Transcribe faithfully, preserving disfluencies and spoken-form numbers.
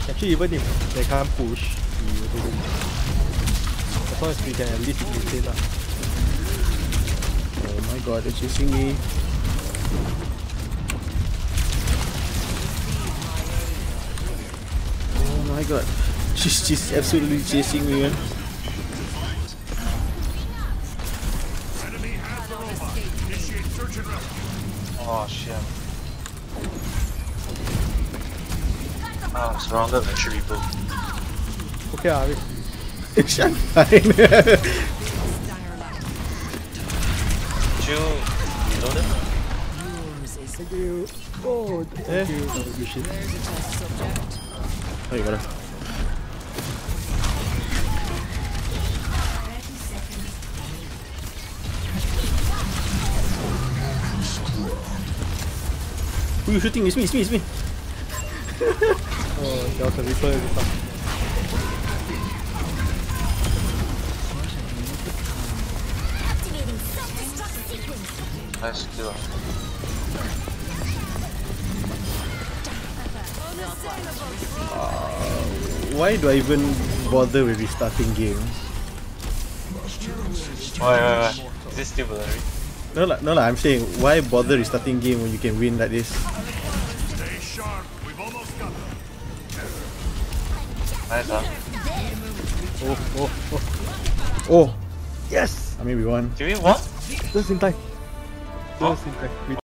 Actually, even if they can't push, we will do it. As long as we can at least maintain lah. Oh my god, they're chasing me. Oh my god. She's, she's absolutely chasing me, man. Oh shit. I'm surrounded by three people. Okay, ah, wait. Shut fine. You reloaded? Thank you. Oh, thank you. Oh, you shit. Oh, you gotta. Who are you shooting? It's me, it's me, it's me. Oh, there was a Reaper and stuff. Nice kill. Uh, why do I even bother with restarting game? Wait, wait, wait. Is this still blurry? No lah, no lah. I'm saying why bother restarting game when you can win like this? Stay sharp. We've almost got them. Nice, huh? Oh, oh, oh. Oh, Yes! I mean we won. Did we won? Just in time. Just in time. We